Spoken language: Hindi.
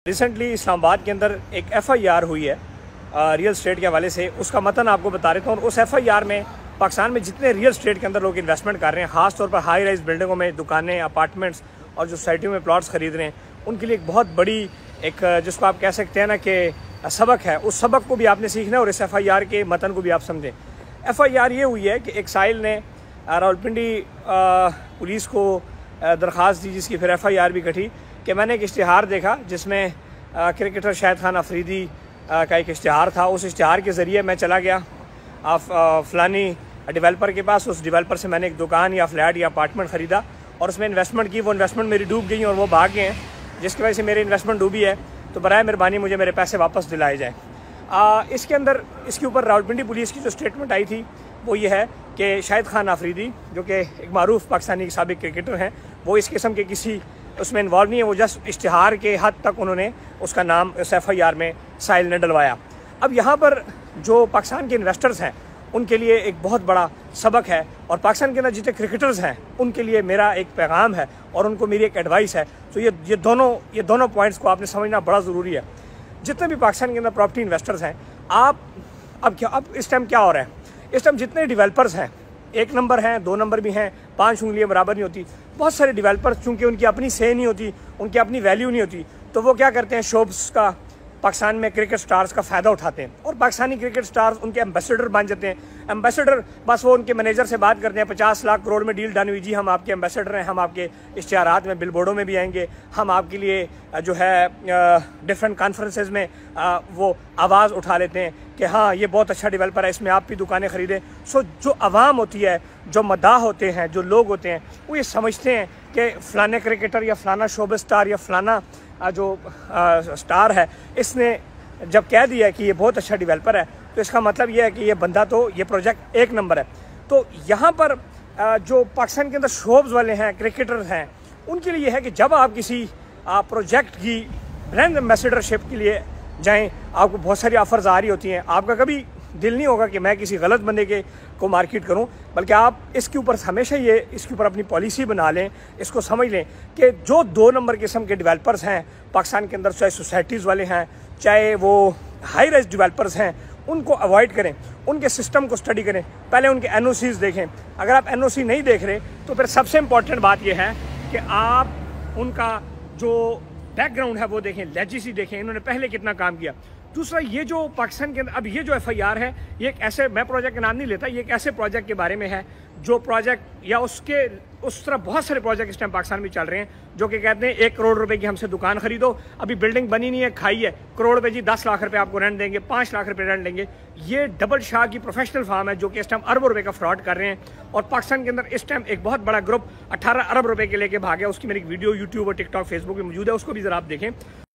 रिसेंटली इस्लामाबाद के अंदर एक FIR हुई है रियल स्टेट के हवाले से। उसका मतन आपको बता देता हूँ। और उस FIR में पाकिस्तान में जितने रियल स्टेट के अंदर लोग इन्वेस्टमेंट कर रहे हैं, ख़ास तौर पर हाई राइज बिल्डिंगों में दुकानें, अपार्टमेंट्स और जो सोसाइटियों में प्लॉट्स ख़रीद रहे हैं, उनके लिए एक बहुत बड़ी एक जिसको आप कह सकते हैं ना कि सबक है। उस सबक को भी आपने सीखना है और इस FIR के मतन को भी आप समझें। FIR ये हुई है कि एक साहिल ने रावलपिंडी पुलिस को दरख्वास्त दी, जिसकी फिर FIR भी कटी कि मैंने एक इश्तिहार देखा जिसमें क्रिकेटर शाहिद खान अफरीदी का एक इश्तिहार था। उस इश्तिहार के ज़रिए मैं चला गया फ़लानी डेवलपर के पास। उस डेवलपर से मैंने एक दुकान या फ्लैट या अपार्टमेंट ख़रीदा और उसमें इन्वेस्टमेंट की। वो इन्वेस्टमेंट मेरी डूब गई और वो भाग गए हैं, जिसकी वजह से मेरी इन्वेस्टमेंट डूबी है। तो बराए मेहरबानी मुझे मेरे पैसे वापस दिलाए जाएँ। इसके अंदर इसके ऊपर रावलपिंडी पुलिस की जो स्टेटमेंट आई थी वो ये है कि शाहिद खान अफरीदी, जो कि एक मारूफ पाकिस्तानी साबिक क्रिकेटर हैं, वो इस किस्म के किसी उसमें इन्वॉल्व नहीं है। वो जस्ट इश्तिहार के हद तक उन्होंने उसका नाम उस FIR में साहिल ने डलवाया। अब यहाँ पर जो पाकिस्तान के इन्वेस्टर्स हैं उनके लिए एक बहुत बड़ा सबक है, और पाकिस्तान के अंदर जितने क्रिकेटर्स हैं उनके लिए मेरा एक पैगाम है और उनको मेरी एक एडवाइस है। तो ये दोनों पॉइंट्स को आपने समझना बड़ा ज़रूरी है। जितने भी पाकिस्तान के अंदर प्रॉपर्टी इन्वेस्टर्स हैं, अब इस टाइम क्या हो रहा है, इस टाइम जितने डेवलपर्स हैं, 1 नंबर हैं, 2 नंबर भी हैं, 5 उंगलियां बराबर नहीं होती। बहुत सारे डेवलपर्स चूँकि उनकी अपनी से नहीं होती, उनकी अपनी वैल्यू नहीं होती, तो वो क्या करते हैं, शोब्स का पाकिस्तान में क्रिकेट स्टार्स का फ़ायदा उठाते हैं और पाकिस्तानी क्रिकेट स्टार्स उनके एम्बेसडर बन जाते हैं। एम्बेसडर बस वो उनके मैनेजर से बात करते हैं, 50 लाख करोड़ में डील डन हुई जी, हम आपके एम्बेसडर हैं, हम आपके इश्तिहारात में बिलबोर्डों में भी आएंगे, हम आपके लिए जो है डिफरेंट कॉन्फ्रेंसेज में वो आवाज़ उठा लेते हैं कि हाँ ये बहुत अच्छा डेवलपर है, इसमें आप भी दुकानें ख़रीदें। सो जो आवाम होती है, जो मदाह होते हैं, जो लोग होते हैं, वो ये समझते हैं कि फ़लाने क्रिकेटर या फ़लाना शोबे स्टार या फ़लाना जो स्टार है, इसने जब कह दिया कि ये बहुत अच्छा डेवलपर है, तो इसका मतलब ये है कि ये बंदा, तो ये प्रोजेक्ट 1 नंबर है। तो यहाँ पर जो पाकिस्तान के अंदर शोब्स वाले हैं, क्रिकेटर्स हैं, उनके लिए है कि जब आप किसी प्रोजेक्ट की ब्रांड एम्बेसडरशिप के लिए जाएं, आपको बहुत सारी ऑफर्स आ रही होती हैं। आपका कभी दिल नहीं होगा कि मैं किसी गलत बंदे को मार्केट करूं, बल्कि आप इसके ऊपर हमेशा इसके ऊपर अपनी पॉलिसी बना लें, इसको समझ लें कि जो 2 नंबर किस्म के डेवलपर्स हैं पाकिस्तान के अंदर, चाहे सोसाइटीज़ वाले हैं, चाहे वो हाई राइज डेवलपर्स हैं, उनको अवॉइड करें, उनके सिस्टम को स्टडी करें, पहले उनके NOCs देखें। अगर आप NOC नहीं देख रहे तो फिर सबसे इम्पॉर्टेंट बात यह है कि आप उनका जो बैकग्राउंड है वो देखें, लेजिसी देखें, इन्होंने पहले कितना काम किया। दूसरा, ये जो पाकिस्तान के अंदर अब ये जो FIR है, ये एक ऐसे, मैं प्रोजेक्ट का नाम नहीं लेता, ये एक ऐसे प्रोजेक्ट के बारे में है जो प्रोजेक्ट या उसके उस तरह बहुत सारे प्रोजेक्ट इस टाइम पाकिस्तान में चल रहे हैं जो कि कहते हैं 1 करोड़ रुपए की हमसे दुकान खरीदो, अभी बिल्डिंग बनी नहीं है, खाई है, करोड़ रुपए जी 10 लाख रुपए आपको रेंट देंगे, 5 लाख रुपए रेंट देंगे। ये डबल शाह की प्रोफेशनल फार्म है जो कि इस टाइम अरबों रुपए का फ्रॉड कर रहे हैं। और पाकिस्तान के अंदर इस टाइम एक बहुत बड़ा ग्रुप 18 अरब रुपए के लेके भागे। उसकी मेरी वीडियो यूट्यूब और टिकटॉक, फेसबुक में मौजूद है, उसको भी जरा आप देखें।